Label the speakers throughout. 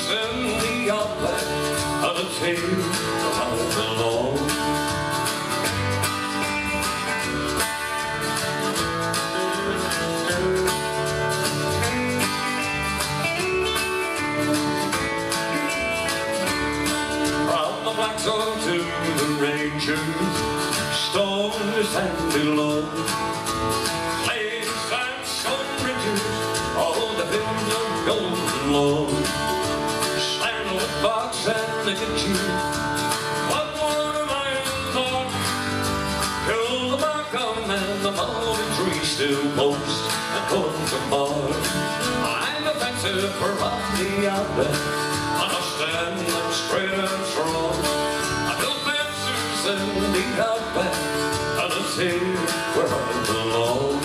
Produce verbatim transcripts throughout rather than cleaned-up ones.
Speaker 1: in the Outback, and it's here where I belong. From the Black Zone to the Rangers, stone to sandy low, lakes and stone bridges, all the hills of golden low, sandalwood box and the kitchen, one water miles on, kill the bark on and the mulberry tree still post and comes a bar. I'm a fencer for on the Outback, and I stand up straight and strong. I built fences in the Outback, and it's here where I belong.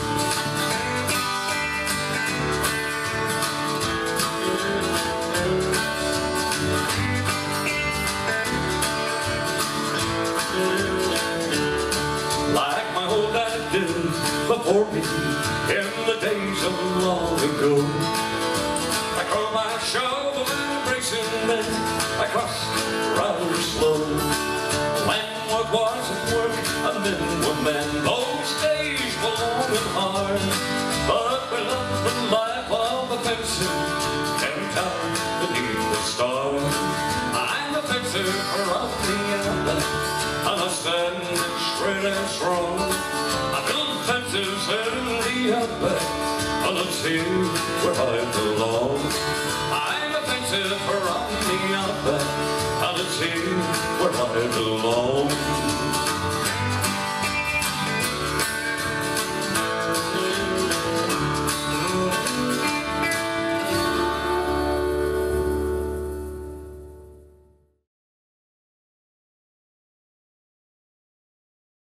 Speaker 1: Like my old dad did before me in the days of long ago, I curl my shovel and bracing bent, I crossed rather slow. When what wasn't work and men were men, those days were long and hard, but we loved the life of a fencer, camped out beneath the stars. I'm a fencer around the Outback, and I stand straight and strong. I build fences in the Outback, and it's here where I belong. I'm a fencer around the Outback, and it's here where I belong.